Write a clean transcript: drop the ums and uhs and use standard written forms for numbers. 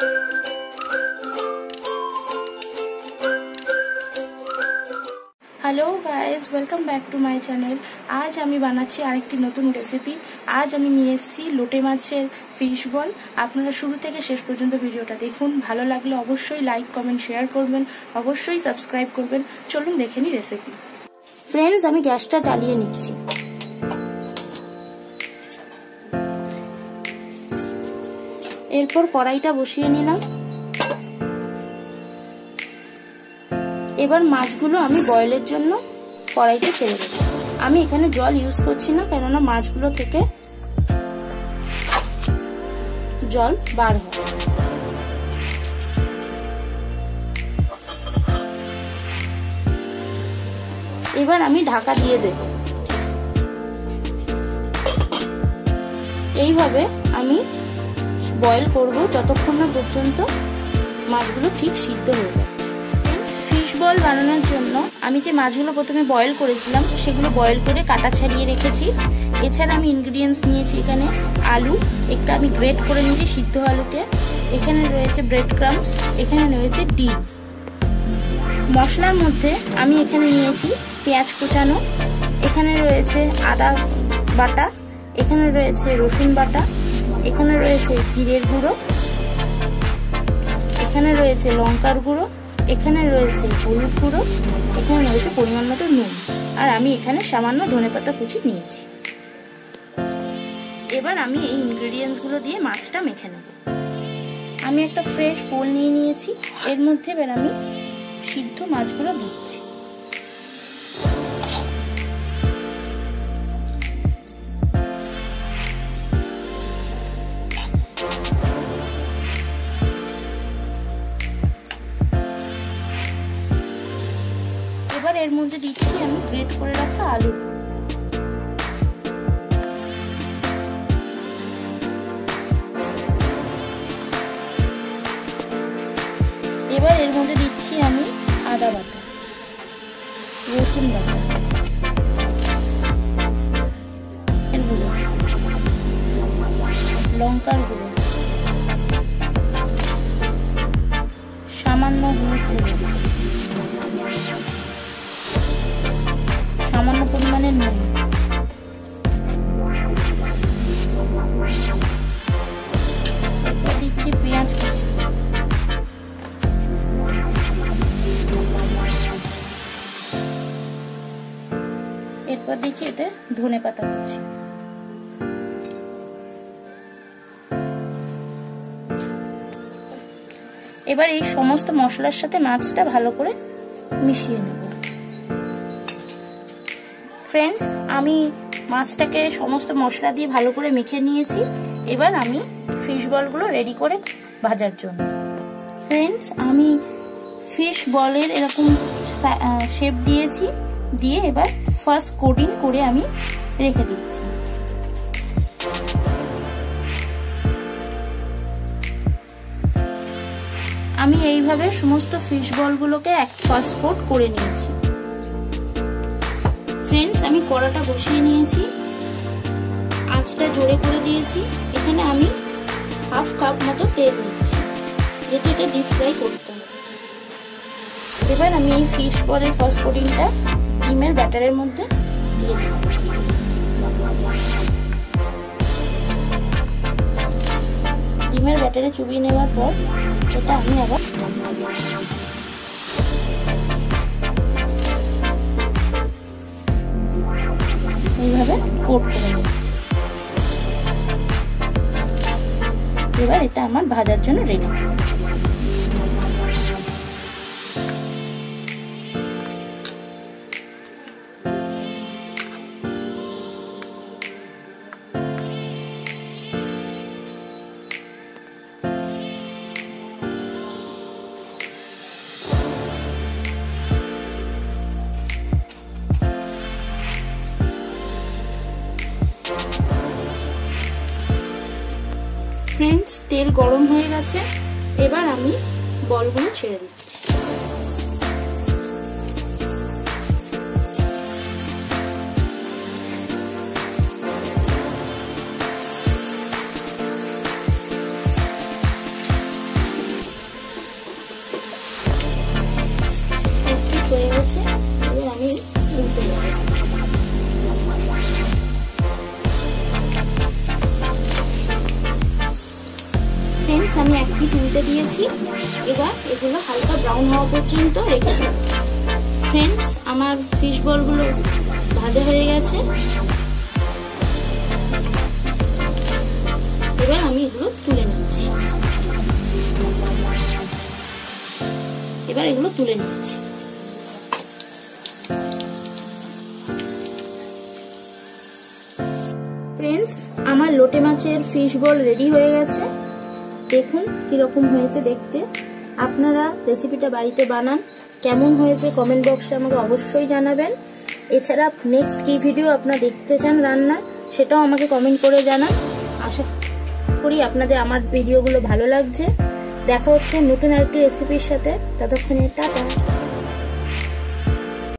Hello guys, welcome back to my channel. আজ আমি বানাচ্ছি আরেকটি নতুন রেসিপি। আজ আমি নিয়ে এসেছি লোটে মাছের ফিশ বল। আপনারা শুরু থেকে শেষ পর্যন্ত ভিডিওটা দেখুন। ভালো লাগলে অবশ্যই লাইক, কমেন্ট, শেয়ার করবেন, অবশ্যই সাবস্ক্রাইব করবেন। চলুন দেখে নিই রেসিপি। ফ্রেন্ডস, আমি গ্যাসটা জ্বালিয়ে নিচ্ছি। এরপর কড়াইটা বসিয়ে নিলাম। এবার মাছগুলো আমি বয়েলের জন্য কড়াইতে ছেড়ে দেব। আমি এখানে জল ইউজ করছি না, কেননা মাছগুলো থেকে জল বার হয়। এবার আমি ঢাকা দিয়ে দেব। এইভাবে আমি বয়েল করব যতক্ষণ না পর্যন্ত মাছগুলো ঠিক সিদ্ধ হয়ে যায়। ফিশ বল বানানোর জন্য আমি যে মাছগুলো প্রথমে বয়েল করেছিলাম সেগুলো বয়েল করে কাটা ছাড়িয়ে রেখেছি। এছাড়া আমি ইনগ্রিডিয়েন্টস নিয়েছি এখানে আলু, একটা আমি গ্রেট করে নিয়েছি সিদ্ধ আলুকে। এখানে রয়েছে ব্রেড ক্রাম্বস, এখানে রয়েছে ডিম। মশলার মধ্যে আমি এখানে নিয়েছি পেঁয়াজ কুচানো, এখানে রয়েছে আদা বাটা, এখানে রয়েছে রসুন বাটা, এখানে রয়েছে জিরের গুঁড়ো, এখানে রয়েছে লঙ্কার গুঁড়ো, এখানে রয়েছে হলুদ গুঁড়ো, এখানে রয়েছে পরিমাণ মতো নুন, আর আমি এখানে সামান্য ধনেপাতা কুচি নিয়েছি। এবার আমি এই ইনগ্রেডিয়েন্টসগুলো দিয়ে মাছটা মেখে নেব। আমি একটা ফ্রেশ বোল নিয়ে নিয়েছি, এর মধ্যে এবার আমি সিদ্ধ মাছগুলো দিচ্ছি। এবার এর মধ্যে দিচ্ছি আমি গ্রেট করে রাখা আলু। এবার এর মধ্যে দিচ্ছি আমি আদা বাটা, রসুন বাটা, গুঁড়ো, লঙ্কার গুঁড়ো, সামান্য হলুদ গুঁড়ো, সামান্য পরিমাণে নুন, এরপর দিচ্ছি পেঁয়াজ কুচি, এরপর দিচ্ছি এতে ধনেপাতা কুচি। এবার এই সমস্ত মশলার সাথে মাছটা ভালো করে মিশিয়ে নেব। ফ্রেন্ডস, আমি মাছটাকে সমস্ত মশলা দিয়ে ভালো করে মেখে নিয়েছি। এবার আমি ফিশ বলগুলো রেডি করে ভাজার জন্য। ফ্রেন্ডস, আমি ফিশ বলের এরকম শেপ দিয়েছি, দিয়ে এবার ফার্স্ট কোটিং করে আমি রেখে দিচ্ছি। আমি এইভাবে সমস্ত ফিশ বলগুলোকে ফার্স্ট কোট করে নিয়েছি। ফ্রেন্ডস, আমি কড়াটা বসিয়ে নিয়েছি, আঁচটা জোরে করে দিয়েছি। এখানে আমি হাফ কাপ মতো তেল নিচ্ছি, যেটা এটা ডিপ ফ্রাই করতে হবে। এবার আমি এই ফিশ বলের ফার্স্ট কোটিংটা ডিমের ব্যাটারের মধ্যে দিয়ে দেব। ডিমের ব্যাটারে চুবিয়ে নেওয়ার পর এটা আমি আবার এইভাবে কোট করে নেব। এবার এটা আমার ভাজার জন্য রেডি। ফ্রেন্ডস, তেল গরম হয়ে গেছে, এবার আমি বলগুলো ছেড়ে দিচ্ছি। ফ্রেন্ডস আমি এক পিঠ উল্টে দিয়েছি, এবার এগুলো হালকা ব্রাউন হওয়া পর্যন্ত রেখে দেব। ফ্রেন্ডস আমার ফিশ বলগুলো ভাজা হয়ে গেছে, এবার আমি এগুলো তুলে নিচ্ছি। ফ্রেন্ডস আমার লোটে মাছের ফিশ বল রেডি হয়ে গেছে, দেখুন কিরকম হয়েছে দেখতে। আপনারা রেসিপিটা বাড়িতে বানান, কেমন হয়েছে কমেন্ট বক্সে আমাকে অবশ্যই জানাবেন। এছাড়া নেক্সট কি ভিডিও আপনারা দেখতে চান রান্না, সেটাও আমাকে কমেন্ট করে জানান। আশা করি আপনাদের আমার ভিডিওগুলো ভালো লাগছে। দেখা হচ্ছে নতুন আরেকটি রেসিপির সাথে, ততক্ষণে টাটা।